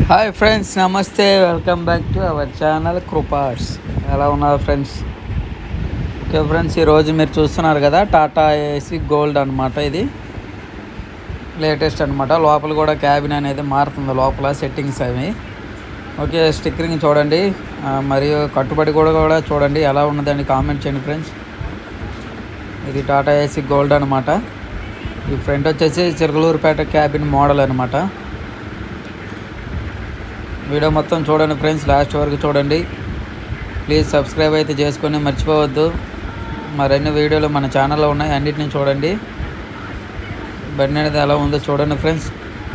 Hi friends, నమస్తే. Welcome back to our channel Krupas. ఎలా ఉన్నారు ఫ్రెండ్స్? ఓకే ఫ్రెండ్స్, ఈరోజు మీరు చూస్తున్నారు కదా టాటా ఏసీ గోల్డ్ అనమాట. ఇది లేటెస్ట్ అనమాట. లోపల కూడా క్యాబిన్ అనేది మారుతుంది, లోపల సెట్టింగ్స్ అవి. ఓకే, స్టిక్కరింగ్ చూడండి, మరియు కట్టుబడి కూడా చూడండి ఎలా ఉన్నదని కామెంట్ చేయండి ఫ్రెండ్స్. ఇది టాటా ఏసీ గోల్డ్ అనమాట. ఈ ఫ్రంట్ వచ్చేసి చిలకలూరుపేట క్యాబిన్ మోడల్ అనమాట. వీడియో మొత్తం చూడండి ఫ్రెండ్స్, లాస్ట్ వరకు చూడండి. ప్లీజ్ సబ్స్క్రైబ్ అయితే చేసుకొని మర్చిపోవద్దు. మరిన్ని వీడియోలు మన ఛానల్లో ఉన్నాయి, అన్నిటిని చూడండి. బండి అనేది ఎలా ఉందో చూడండి ఫ్రెండ్స్.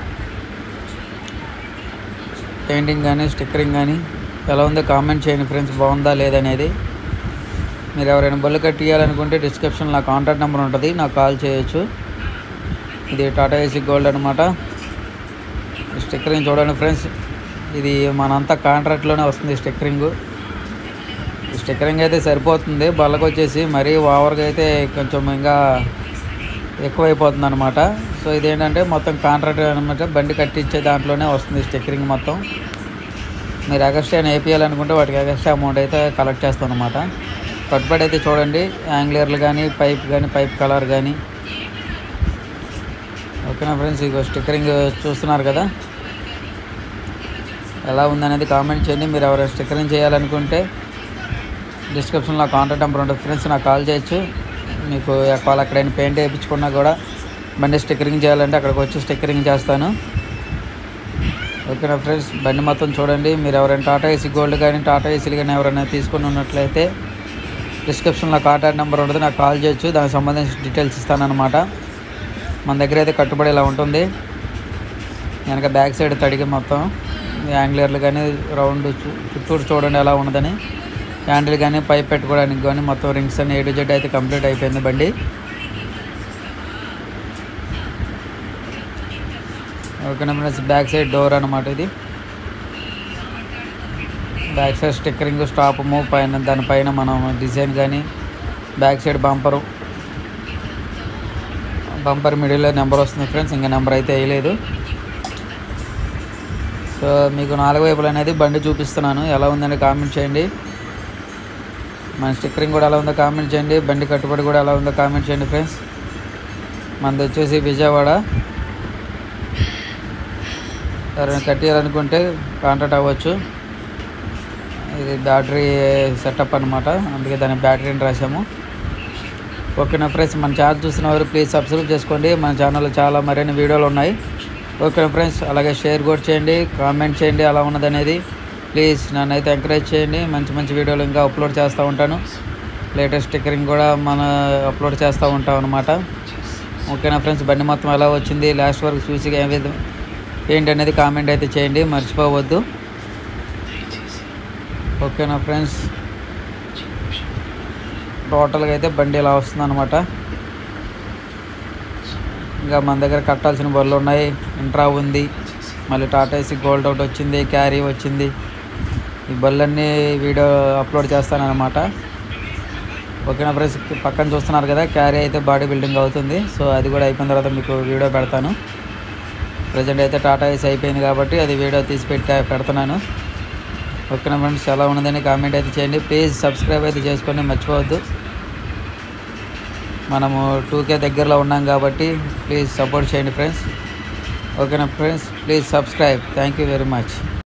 పెయింటింగ్ కానీ స్టిక్కరింగ్ కానీ ఎలా ఉందో కామెంట్ చేయండి ఫ్రెండ్స్, బాగుందా లేదనేది. మీరు ఎవరైనా బళ్ళు కట్టియాలనుకుంటే డిస్క్రిప్షన్లో నా కాంటాక్ట్ నెంబర్ ఉంటుంది, నాకు కాల్ చేయొచ్చు. ఇది టాటా ఏసీ గోల్డ్ అనమాట. స్టిక్కరింగ్ చూడండి ఫ్రెండ్స్. ఇది మనంతా కాంట్రాక్ట్లోనే వస్తుంది స్టిక్కరింగ్ అయితే సరిపోతుంది. బళ్ళకు వచ్చేసి మరీ ఓవర్గా అయితే కొంచెం ఇంకా ఎక్కువైపోతుంది అనమాట. సో ఇదేంటంటే మొత్తం కాంట్రాక్ట్ అనమాట, బండి కట్టించే దాంట్లోనే వస్తుంది స్టిక్కరింగ్ మొత్తం. మీరు ఎగస్ట్రా వేపియాలనుకుంటే వాటికి ఎగస్ట్రా అమౌంట్ అయితే కలెక్ట్ చేస్తాం అనమాట. కట్టుబడి అయితే చూడండి, యాంగ్లియర్లు కానీ పైప్ కలర్ కానీ. ఓకేనా ఫ్రెండ్స్, ఇగో స్టిక్కరింగ్ చూస్తున్నారు కదా ఎలా ఉందనేది కామెంట్ చేయండి. మీరు ఎవరైనా స్టిక్కరింగ్ చేయాలనుకుంటే డిస్క్రిప్షన్లో కాంటాక్ట్ నెంబర్ ఉంటుంది ఫ్రెండ్స్, నాకు కాల్ చేయొచ్చు. మీకు ఒకవేళ ఎక్కడైనా పెయింట్ వేయించుకున్నా కూడా బండి స్టిక్కరింగ్ చేయాలంటే అక్కడికి వచ్చి స్టిక్కరింగ్ చేస్తాను. ఓకేనా ఫ్రెండ్స్, బండి మొత్తం చూడండి. మీరు ఎవరైనా టాటా ఏసీ గోల్డ్ కానీ టాటా ఏసీలు కానీ ఎవరైనా తీసుకుని ఉన్నట్లయితే డిస్క్రిప్షన్లో కాంటాక్ట్ నెంబర్ ఉంటుంది, నాకు కాల్ చేయొచ్చు. దానికి సంబంధించిన డీటెయిల్స్ ఇస్తానన్నమాట. మన దగ్గర అయితే కట్టుబడి ఇలా ఉంటుంది. వెనక బ్యాక్ సైడ్ తడిగి మొత్తం యాంగ్లియర్లు కానీ రౌండ్ చుట్టూరు చూడండి ఎలా ఉన్నదని. హ్యాండిల్ కానీ పైప్ పెట్టుకోవడానికి కానీ మొత్తం రింగ్స్ అని A to Z అయితే కంప్లీట్ అయిపోయింది బండి. ఓకేనా ఫ్రెండ్స్, బ్యాక్ సైడ్ డోర్ అనమాట. ఇది బ్యాక్ సైడ్ స్టిక్కరింగ్ స్టాపము పైన, దానిపైన మనం డిజైన్ కానీ బ్యాక్ సైడ్ బంపర్ మిడిల్లో నెంబర్ వస్తుంది ఫ్రెండ్స్. ఇంకా నెంబర్ అయితే వేయలేదు. సో మీకు 4 వైపులు అనేది బండి చూపిస్తున్నాను, ఎలా ఉందని కామెంట్ చేయండి. మన స్టిక్కరింగ్ కూడా ఎలా ఉందో కామెంట్ చేయండి. బండి కట్టుబడి కూడా ఎలా ఉందో కామెంట్ చేయండి ఫ్రెండ్స్. మనది వచ్చేసి విజయవాడ. ఎవరైనా కట్టియాలనుకుంటే కాంటాక్ట్ అవ్వచ్చు. ఇది బ్యాటరీ సెటప్ అనమాట, అందుకే దాని బ్యాటరీని రాసాము. ఓకేనా ఫ్రెండ్స్, మన ఛానల్ చూసిన వారు ప్లీజ్ సబ్స్క్రైబ్ చేసుకోండి. మన ఛానల్లో చాలా మరిన్ని వీడియోలు ఉన్నాయి. ఓకే ఫ్రెండ్స్, అలాగే షేర్ కూడా చేయండి, కామెంట్ చేయండి ఎలా ఉన్నదనేది. ప్లీజ్ నన్ను అయితే ఎంకరేజ్ చేయండి. మంచి వీడియోలు ఇంకా అప్లోడ్ చేస్తూ ఉంటాను. లేటెస్ట్ స్టిక్కరింగ్ కూడా అప్లోడ్ చేస్తూ ఉంటాం అనమాట. ఓకేనా ఫ్రెండ్స్, బండి మొత్తం ఎలా వచ్చింది లాస్ట్ వరకు చూసి ఏంటి అనేది కామెంట్ అయితే చేయండి, మర్చిపోవద్దు. ఓకేనా ఫ్రెండ్స్, టోటల్గా అయితే బండి ఇలా వస్తుంది అనమాట. ఇంకా మన దగ్గర కట్టాల్సిన బళ్ళు ఉన్నాయి. ఇంట్రా ఉంది, మళ్ళీ టాటా ఏసీ గోల్డ్ ఒకటి వచ్చింది, క్యారీ వచ్చింది. ఈ బళ్ళన్నీ వీడియో అప్లోడ్ చేస్తానన్నమాట. ఓకేనా ఫ్రెండ్స్, పక్కన చూస్తున్నారు కదా క్యారీ అయితే బాడీ బిల్డింగ్ అవుతుంది. సో అది కూడా అయిపోయిన తర్వాత మీకు వీడియో పెడతాను. ప్రజెంట్ అయితే టాటా ఏసీ అయిపోయింది కాబట్టి అది వీడియో తీసి పెడుతున్నాను. ఓకేనా ఫ్రెండ్స్, ఎలా ఉన్నదని కామెంట్ అయితే చేయండి. ప్లీజ్ సబ్స్క్రైబ్ అయితే చేసుకోండి, మర్చిపోవద్దు. మనము 2K దగ్గరలో ఉన్నాం కాబట్టి ప్లీజ్ సపోర్ట్ చేయండి ఫ్రెండ్స్. ఓకేనా friends, please subscribe. Thank you very much.